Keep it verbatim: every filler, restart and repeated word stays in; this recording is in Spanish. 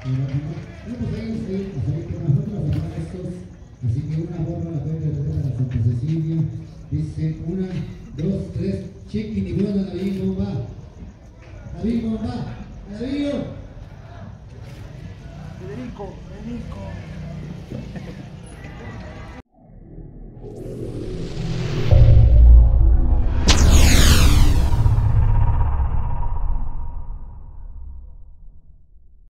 pues ahí, ahí, pues ahí con nosotros hacemos estos. Así que una borra la cuenta de la Santa Cecilia. Dice una, dos, tres, chiqui ni bueno, David bomba. David bomba. David. Federico, Federico.